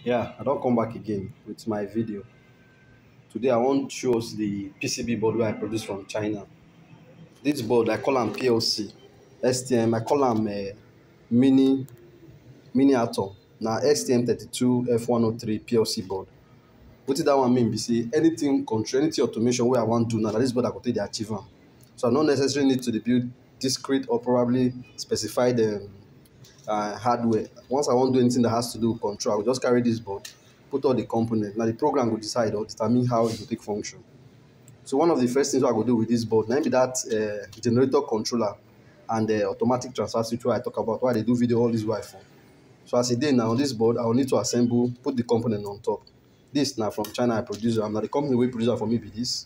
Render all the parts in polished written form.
Yeah, I don't come back again with my video. Today I want to show us the PCB board where I produce from China. This board I call them PLC, STM I call them mini mini atom. Now STM32F103 PLC board. What did that one mean? Be say anything control, anything automation where I want to do now, na this board I go take dey achieve am. So I don't necessarily need to dey build discrete or probably specified hardware. Once I want to do anything that has to do with control, I will just carry this board, put all the components. Now the program will decide or determine how it will take function. So one of the first things I will do with this board, now be that generator controller and the automatic transfer switch where I talk about, why they do video all this while for. So as a day now on this board, I will need to assemble, put the component on top. This now from China I produce. Now the company will produce for me be this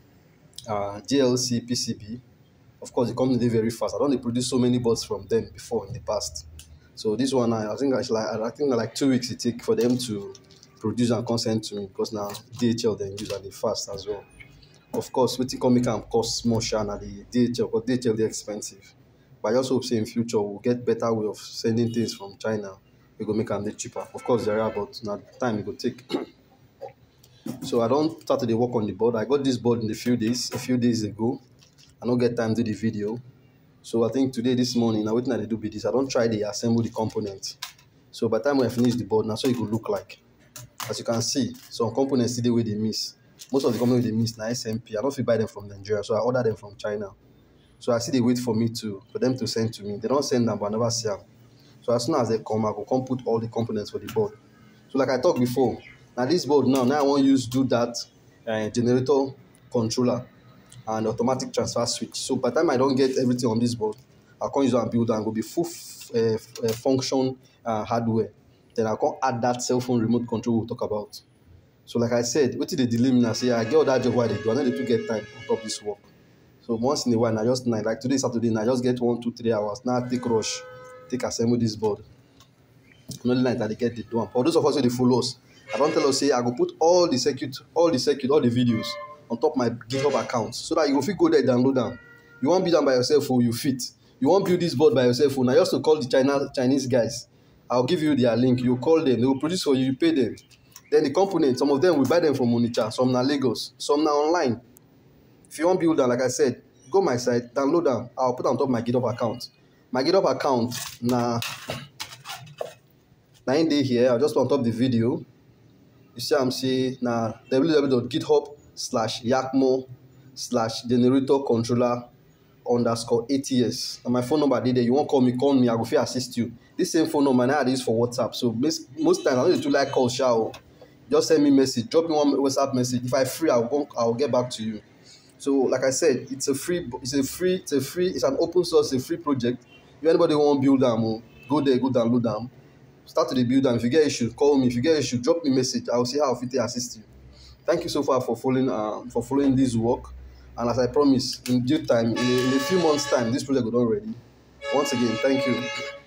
GLC PCB. Of course, the company dey very fast. I don't produce so many boards from them before in the past. So this one, I think like 2 weeks it take for them to produce and consent to me because now DHL then use and they fast as well. Of course, wetin come make am cost small sha na the DHL because DHL dey expensive. But I just hope say in future we'll get better way of sending things from China. We go make am dey cheaper. Of course, there are, but now time it go take. So I don't start to dey work on the board. I got this board in a few days ago. I don't get time to do the video. So I think today, this morning, now wetin I dey do be this. I don't try to assemble the components. So by the time when I finish the board, now so it could look like. As you can see, some components still dey wey dey miss. Most of the components they miss now SMP. I don't fit buy them from Nigeria, so I order them from China. So I see they wait for them to send to me. They don't send them, but I never see them. So as soon as they come, I go come put all the components for the board. So like I talked before, now this board now I want use do that generator controller and automatic transfer switch. So by the time I don't get everything on this board, I can use and build and go be full function hardware. Then I can add that cell phone remote control we'll talk about. So like I said, what did they delay me now? Say I get all that job why they do. I know they do get time on top of this work. So once in a while, I just like today Saturday, I just get 1, 2, 3 hours. Now I take rush, take assemble this board. Not like that they get the do. For those of us who they follow us, I don't tell us say I go put all the videos on top my GitHub account so that you go fit go there download them. You won't build them by yourself or you fit. You won't build this board by yourself. Now just to call the Chinese guys. I'll give you their link. You call them, they will produce for you, you pay them. Then the components, some of them we buy them from Onitsha, some na Lagos, some na online. If you want build them, like I said, go my site, download them. I'll put on top my GitHub account. My GitHub account na in day here. I'll just on top the video. You see I'm saying na www.github/yakmo/generator controller_ATS. And my phone number there. You won't call me, I go fit assist you. This same phone number now I use for WhatsApp. So most times I don't do like call show. Just send me message, drop me one WhatsApp message. If I free, I'll get back to you. So like I said, it's an open source, a free project. If anybody want build them, go there, go download them. Start to the build them. If you get issues, call me. If you get issues, drop me a message. I'll see how I fit assist you. Thank you so far for following this work. And as I promised, in due time, in a few months' time, this project will be done ready. Once again, thank you.